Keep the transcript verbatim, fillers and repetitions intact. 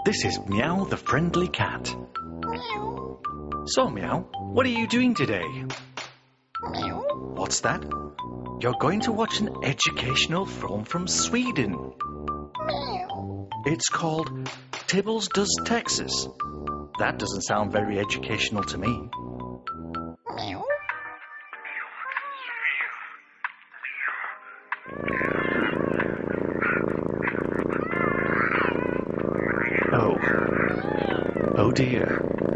This is Meow the friendly cat. Meow. So, Meow, what are you doing today? Meow. What's that? You're going to watch an educational film from Sweden. Meow. It's called Tibbles Does Texas. That doesn't sound very educational to me. Meow. Oh. Oh dear.